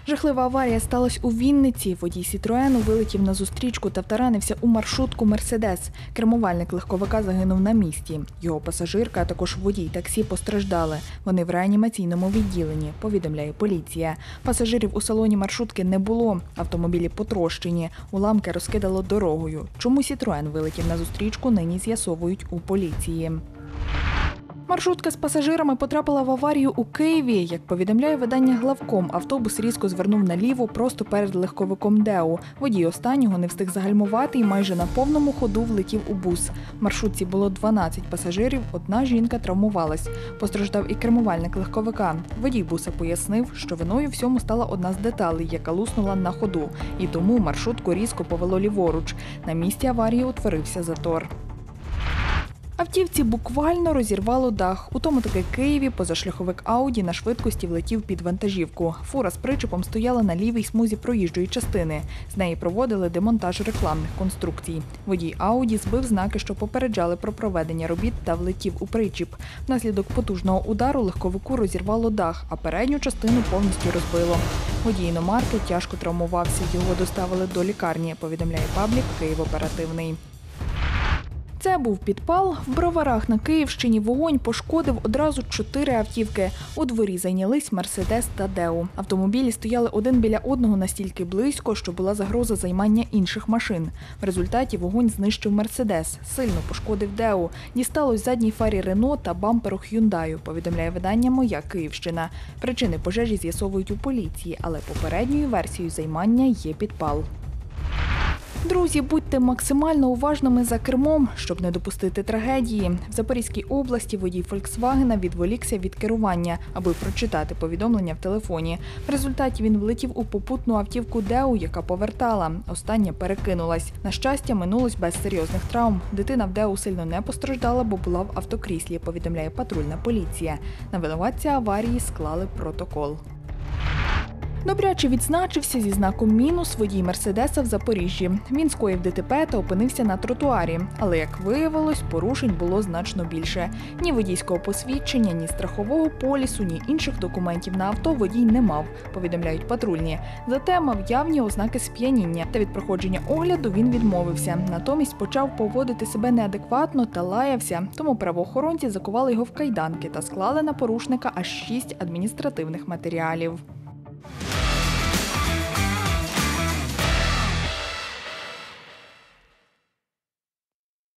Жахлива аварія сталася у Вінниці. Водій «Сітроену» вилетів на зустрічку та втаранився у маршрутку «Мерседес». Кермувальник легковика загинув на місці. Його пасажирка, а також водій таксі постраждали. Вони в реанімаційному відділенні, повідомляє поліція. Пасажирів у салоні маршрутки не було. Автомобілі потрощені. Уламки розкидало дорогою. Чому «Сітроен» вилетів на зустрічку, нині з'ясовують у поліції. Маршрутка з пасажирами потрапила в аварію у Києві. Як повідомляє видання «Главком», автобус різко звернув наліво просто перед легковиком «Део». Водій останнього не встиг загальмувати і майже на повному ходу влетів у бус. В маршрутці було 12 пасажирів, одна жінка травмувалась. Постраждав і кермувальник легковика. Водій буса пояснив, що виною всьому стала одна з деталей, яка луснула на ходу. І тому маршрутку різко повело ліворуч. На місці аварії утворився затор. Автівці буквально розірвало дах. У тому таки Києві позашляховик «Ауді» на швидкості влетів під вантажівку. Фура з причепом стояла на лівій смузі проїжджої частини. З неї проводили демонтаж рекламних конструкцій. Водій «Ауді» збив знаки, що попереджали про проведення робіт, та влетів у причіп. Внаслідок потужного удару легковику розірвало дах, а передню частину повністю розбило. Водій іномарки тяжко травмувався. Його доставили до лікарні, повідомляє паблік «Київ оперативний». Це був підпал. В Броварах на Київщині вогонь пошкодив одразу 4 автівки. У дворі зайнялись «Мерседес» та «Део». Автомобілі стояли один біля одного настільки близько, що була загроза займання інших машин. В результаті вогонь знищив «Мерседес», сильно пошкодив «Део». Дісталось задній фарі «Рено» та бамперу «Х'юндаю», повідомляє видання «Моя Київщина». Причини пожежі з'ясовують у поліції, але попередньою версією займання є підпал. Друзі, будьте максимально уважними за кермом, щоб не допустити трагедії. В Запорізькій області водій «Фольксвагена» відволікся від керування, аби прочитати повідомлення в телефоні. В результаті він влетів у попутну автівку «Део», яка повертала. Остання перекинулась. На щастя, минулось без серйозних травм. Дитина в «Део» сильно не постраждала, бо була в автокріслі, повідомляє патрульна поліція. На винуватця аварії склали протокол. Добряче відзначився зі знаком мінус водій «Мерседеса» в Запоріжжі. Він скоїв ДТП та опинився на тротуарі. Але, як виявилось, порушень було значно більше. Ні водійського посвідчення, ні страхового полісу, ні інших документів на авто водій не мав, повідомляють патрульні. Зате мав явні ознаки сп'яніння. Та від проходження огляду він відмовився. Натомість почав поводити себе неадекватно та лаявся. Тому правоохоронці закували його в кайданки та склали на порушника аж 6 адміністративних матеріалів.